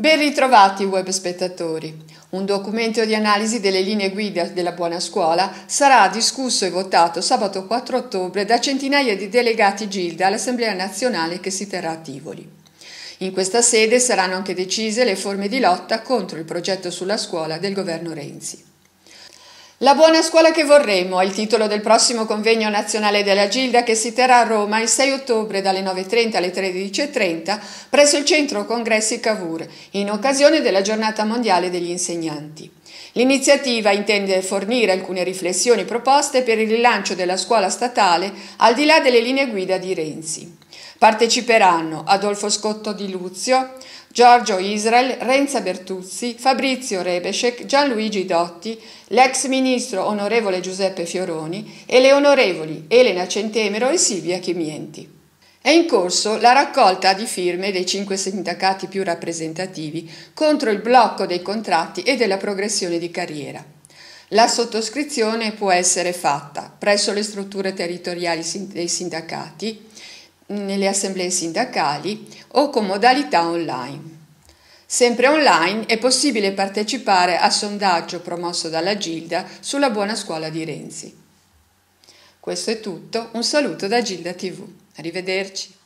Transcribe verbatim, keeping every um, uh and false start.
Ben ritrovati web spettatori. Un documento di analisi delle linee guida della buona scuola sarà discusso e votato sabato quattro ottobre da centinaia di delegati Gilda all'Assemblea nazionale che si terrà a Tivoli. In questa sede saranno anche decise le forme di lotta contro il progetto sulla scuola del governo Renzi. La buona scuola che vorremmo è il titolo del prossimo convegno nazionale della Gilda che si terrà a Roma il sei ottobre dalle nove e trenta alle tredici e trenta presso il centro congressi Cavour in occasione della giornata mondiale degli insegnanti. L'iniziativa intende fornire alcune riflessioni proposte per il rilancio della scuola statale al di là delle linee guida di Renzi. Parteciperanno Adolfo Scotto di Luzio, Giorgio Israel, Renza Bertuzzi, Fabrizio Rebesek, Gianluigi Dotti, l'ex ministro onorevole Giuseppe Fioroni e le onorevoli Elena Centemero e Silvia Chimienti. È in corso la raccolta di firme dei cinque sindacati più rappresentativi contro il blocco dei contratti e della progressione di carriera. La sottoscrizione può essere fatta presso le strutture territoriali dei sindacati, nelle assemblee sindacali o con modalità online. Sempre online è possibile partecipare al sondaggio promosso dalla Gilda sulla buona scuola di Renzi. Questo è tutto, un saluto da Gilda tivù. Arrivederci.